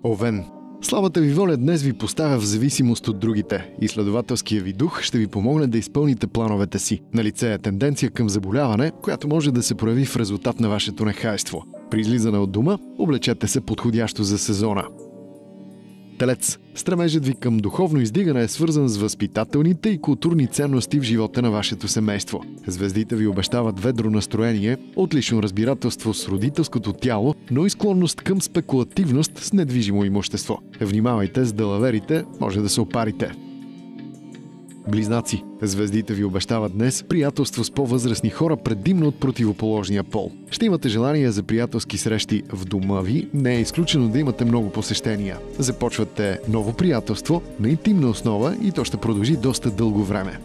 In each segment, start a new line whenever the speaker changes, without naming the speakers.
Овен. Слабата ви воля днес ви поставя в зависимост от другите. Изследователския ви дух ще ви помогне да изпълните плановете си. Налице е тенденция към заболяване, която може да се прояви в резултат на вашето нехайство. При излизане от дома, облечете се подходящо за сезона. Телец. Стремежът ви към духовно издигане е свързан с възпитателните и културни ценности в живота на вашето семейство. Звездите ви обещават ведро настроение, отлично разбирателство с родителското тяло, но и склонност към спекулативност с недвижимо имущество. Внимавайте с далаверите, може да се опарите. Близнаци. Звездите ви обещават днес приятелство с по-възрастни хора, предимно от противоположния пол. Ще имате желание за приятелски срещи в дома ви, не е изключено да имате много посещения. Започвате ново приятелство на интимна основа и то ще продължи доста дълго време.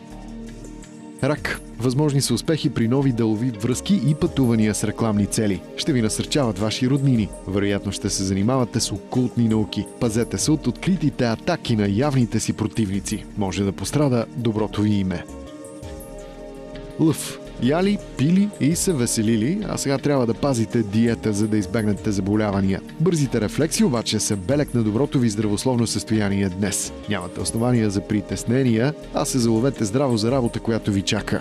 Рак. Възможни са успехи при нови делови връзки и пътувания с рекламни цели. Ще ви насърчават ваши роднини. Вероятно ще се занимавате с окултни науки. Пазете се от откритите атаки на явните си противници. Може да пострада доброто ви име. Лъв. Яли, пили и се веселили, а сега трябва да пазите диета, за да избегнете заболявания. Бързите рефлекси обаче са белег на доброто ви здравословно състояние днес. Нямате основания за притеснения, а се заловете здраво за работа, която ви чака.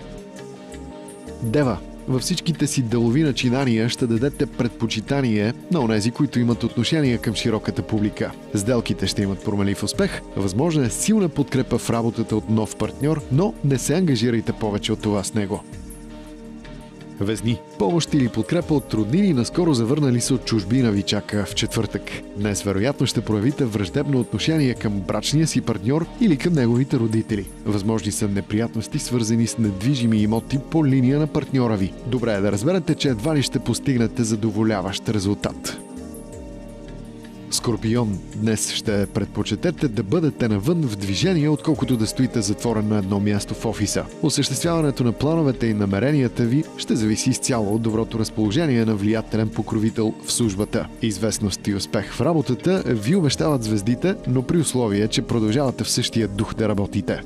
Дева. Във всичките си делови начинания ще дадете предпочитание на онези, които имат отношение към широката публика. Сделките ще имат променлив успех, възможна е силна подкрепа в работата от нов партньор, но не се ангажирайте повече от това с него. Везни. Помощ или подкрепа от роднини, наскоро завърнали се от чужбина, ви чака в четвъртък. Днес вероятно ще проявите враждебно отношение към брачния си партньор или към неговите родители. Възможни са неприятности, свързани с недвижими имоти по линия на партньора ви. Добре е да разберете, че едва ли ще постигнете задоволяващ резултат. Скорпион. Днес ще предпочетете да бъдете навън в движение, отколкото да стоите затворен на едно място в офиса. Осъществяването на плановете и намеренията ви ще зависи изцяло от доброто разположение на влиятелен покровител в службата. Известност и успех в работата ви обещават звездите, но при условие, че продължавате в същия дух да работите.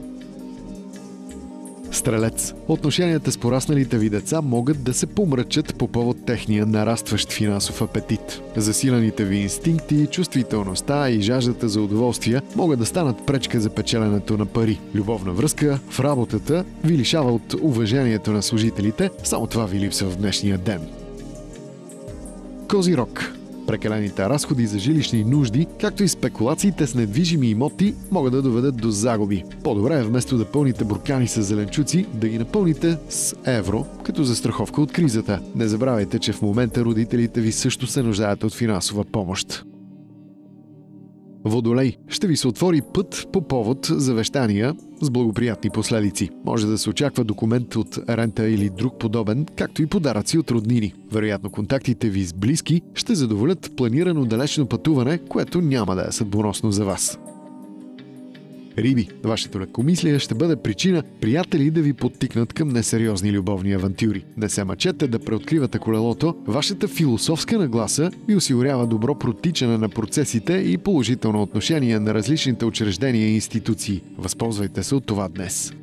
Стрелец. Отношенията с порасналите ви деца могат да се помрачат по повод техния нарастващ финансов апетит. Засилените ви инстинкти, чувствителността и жаждата за удоволствия могат да станат пречка за печеленето на пари. Любовна връзка в работата ви лишава от уважението на служителите, само това ви липсва в днешния ден. Козирог. Прекалените разходи за жилищни нужди, както и спекулациите с недвижими имоти, могат да доведат до загуби. По-добре е вместо да пълните буркани с зеленчуци, да ги напълните с евро, като застраховка от кризата. Не забравяйте, че в момента родителите ви също се нуждаят от финансова помощ. Водолей. Ще ви се отвори път по повод завещания с благоприятни последици. Може да се очаква документ от рента или друг подобен, както и подаръци от роднини. Вероятно контактите ви с близки ще задоволят планирано далечно пътуване, което няма да е съдбоносно за вас. Риби. Вашето лекомислие ще бъде причина приятели да ви подтикнат към несериозни любовни авантюри. Не се мъчете да преоткривате колелото, вашата философска нагласа ви осигурява добро протичане на процесите и положително отношение на различните учреждения и институции. Възползвайте се от това днес.